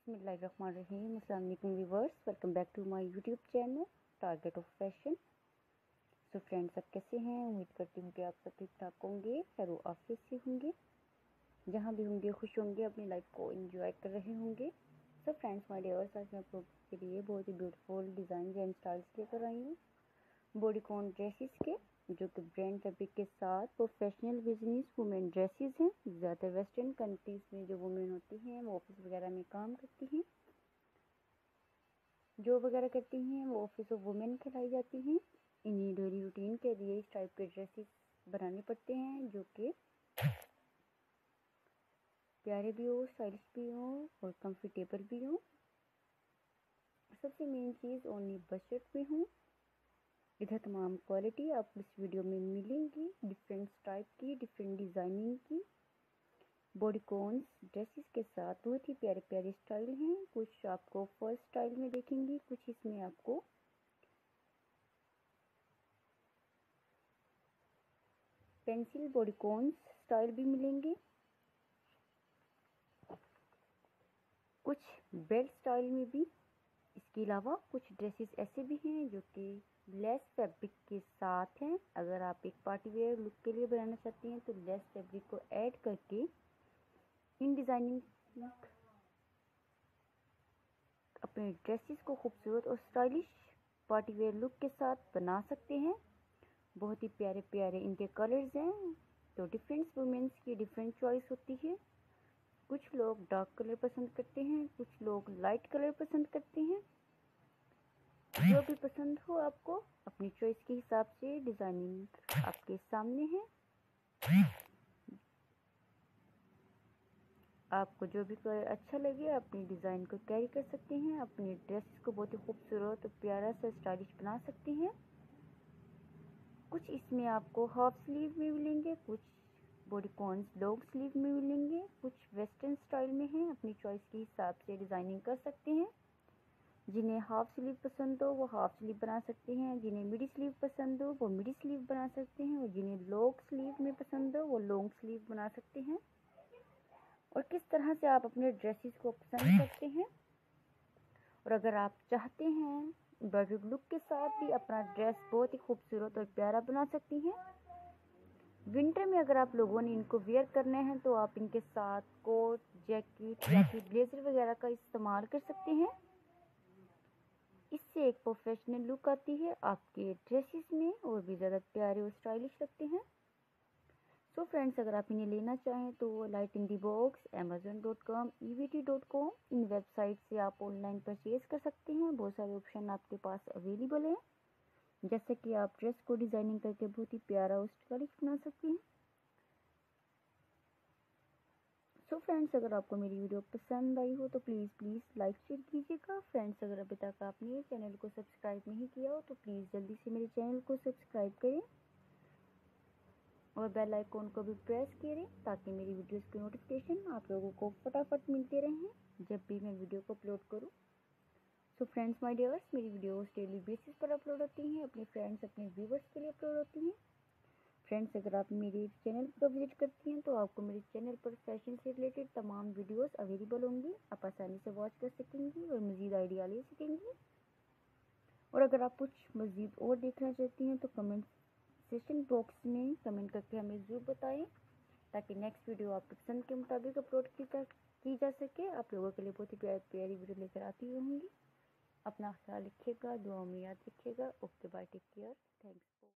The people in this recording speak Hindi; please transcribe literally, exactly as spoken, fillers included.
बिस्मिल्लाहिर्रहमानिर्रहीम। अस्सलाम वालेकुम viewers, welcome back to my YouTube channel target of fashion. So friends, आप कैसे हैं? उम्मीद करती हूँ कि आप सब ठीक ठाक होंगे, खैर आफियत से होंगे, जहाँ भी होंगे खुश होंगे, अपनी लाइफ को एंजॉय कर रहे होंगे। सो फ्रेंड्स माय डियर्स, आज मैं आप लोगों के लिए बहुत ही ब्यूटीफुल डिज़ाइन एंड स्टाइल्स लेकर आई हूँ बॉडीकॉन ड्रेसेस के, जो कि ब्रांड फैब्रिक के साथ प्रोफेशनल बिजनेस वुमेन ड्रेसेस हैं। ज़्यादातर वेस्टर्न कंट्रीज़ में जो वुमेन होती हैं वो ऑफिस वगैरह में काम करती हैं, जॉब वगैरह करती हैं, वो ऑफिस ऑफ वुमेन कहलाई जाती हैं। इन्हीं डेली रूटीन के लिए इस टाइप के ड्रेसेस बनाने पड़ते हैं, जो कि प्यारे भी हो, स्टाइलिश भी हो और कंफर्टेबल भी हो। सबसे मेन चीज़ ओनली बजट में हो। इधर तमाम क्वालिटी आपको इस वीडियो में मिलेंगी, डिफरेंट टाइप की, डिफरेंट डिज़ाइनिंग की बॉडीकॉन्स ड्रेसेस के साथ बहुत ही प्यारे प्यारे स्टाइल हैं। कुछ आपको फर्स्ट स्टाइल में देखेंगे, कुछ इसमें आपको पेंसिल बॉडीकॉन्स स्टाइल भी मिलेंगे, कुछ बेल्ट स्टाइल में भी। इसके अलावा कुछ ड्रेसेस ऐसे भी हैं जो कि लेस फैब्रिक के साथ हैं। अगर आप एक पार्टी वेयर लुक के लिए बनाना चाहते हैं तो लेस फैब्रिक को ऐड करके इन डिज़ाइनिंग अपने ड्रेसेस को खूबसूरत और स्टाइलिश पार्टी वेयर लुक के साथ बना सकते हैं। बहुत ही प्यारे प्यारे इनके कलर्स हैं, तो डिफरेंट वुमेन्स की डिफरेंट चॉइस होती है। कुछ लोग डार्क कलर पसंद करते हैं, कुछ लोग लाइट कलर पसंद करते हैं। जो भी पसंद हो आपको, अपनी चॉइस के हिसाब से डिज़ाइनिंग आपके सामने है। आपको जो भी कलर अच्छा लगे अपनी डिज़ाइन को कैरी कर सकते हैं, अपनी ड्रेस को बहुत ही खूबसूरत और प्यारा सा स्टाइलिश बना सकते हैं। कुछ इसमें आपको हाफ स्लीव में मिलेंगे, कुछ बॉडीकॉन्स लॉन्ग स्लीव में मिलेंगे, कुछ वेस्टर्न स्टाइल में हैं। अपनी चॉइस के हिसाब से डिज़ाइनिंग कर सकते हैं। जिन्हें हाफ स्लीव पसंद हो वो हाफ स्लीव बना सकते हैं, जिन्हें मिडी स्लीव पसंद हो वो मिडी स्लीव बना सकते हैं, और जिन्हें लॉन्ग स्लीव में पसंद हो वो लॉन्ग स्लीव बना सकते हैं। और किस तरह से आप अपने ड्रेसेस को पसंद करते हैं, और अगर आप चाहते हैं एम्ब्रॉयडर्ड लुक के साथ भी अपना ड्रेस बहुत ही खूबसूरत और प्यारा बना सकती हैं। विंटर में अगर आप लोगों ने इनको वेयर करने हैं तो आप इनके साथ कोट, जैकेट या फिर ब्लेजर वगैरह का इस्तेमाल कर सकते हैं। इससे एक प्रोफेशनल लुक आती है आपके ड्रेसेस में, और भी ज़्यादा प्यारे और स्टाइलिश लगते हैं। सो फ्रेंड्स, अगर आप इन्हें लेना चाहें तो light in the box, Amazon dot com, E V T dot com, इन वेबसाइट से आप ऑनलाइन परचेज़ कर सकते हैं। बहुत सारे ऑप्शन आपके पास अवेलेबल हैं, जैसे कि आप ड्रेस को डिज़ाइनिंग करके बहुत ही प्यारा और स्टाइलिश बना सकते हैं। सो फ्रेंड्स, अगर आपको मेरी वीडियो पसंद आई हो तो प्लीज़ प्लीज़ लाइक शेयर कीजिएगा। फ्रेंड्स, अगर अभी तक आपने मेरे चैनल को सब्सक्राइब नहीं किया हो तो प्लीज़ जल्दी से मेरे चैनल को सब्सक्राइब करें और बेल आइकॉन को भी प्रेस करें, ताकि मेरी वीडियोस की नोटिफिकेशन आप लोगों को फटाफट मिलते रहें जब भी मैं वीडियो को अपलोड करूं। सो फ्रेंड्स माय डियर्स, मेरी वीडियोस डेली बेसिस पर अपलोड होती हैं, अपने फ्रेंड्स अपने व्यूवर्स के लिए अपलोड होती हैं। फ्रेंड्स, अगर आप मेरे चैनल पर विजिट करती हैं तो आपको मेरे चैनल पर फैशन से रिलेटेड तमाम वीडियोस अवेलेबल होंगी। आप आसानी से वॉच कर सकेंगी और मज़ीद आइडिया ले सकेंगी। और अगर आप कुछ मज़ीद और देखना चाहती हैं तो कमेंट सेक्शन बॉक्स में कमेंट करके हमें ज़रूर बताएं, ताकि नेक्स्ट वीडियो आपकी पसंद के मुताबिक अपलोड की जा की जा सके। आप लोगों के लिए बहुत ही प्यारी प्यारी वीडियो लेकर आती रहूँगी। अपना ख्याल रखिएगा, दुआ में याद रखिएगा। Okay bye, take care, thanks.